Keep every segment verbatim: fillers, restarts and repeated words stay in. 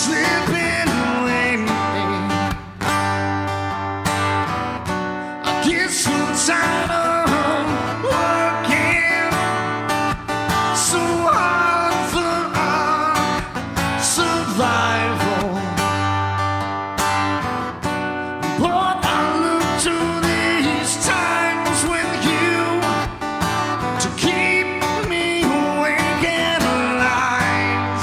slipping away. I guess I'm tired of working so hard for our survival. But I look to these times with you to keep me awake and alive.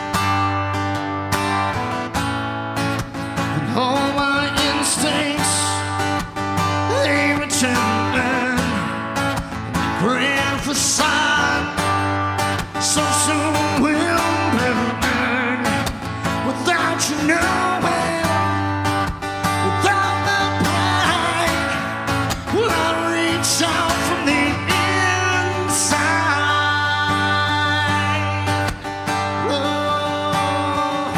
And all my instincts, they return, and they pray for sign. So soon we'll burn without you knowing. Without the pride, will I reach out from the inside? Oh,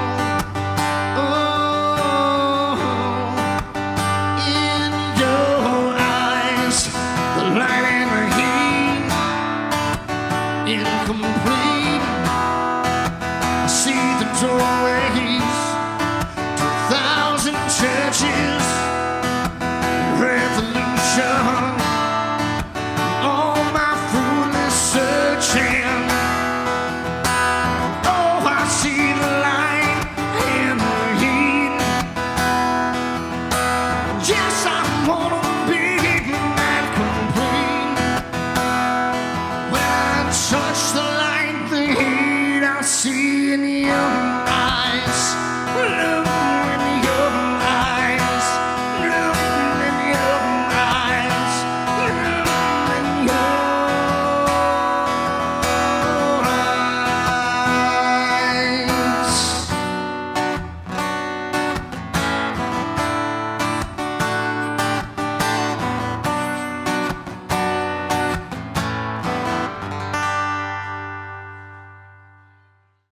oh, in your eyes, the light and the heat, incomplete. I see the doorways to a thousand churches, revolution, all my foolish searching. Oh, I see the light and the heat. Yes, I wanna be that complete. When I touch the light, the heat I see in you.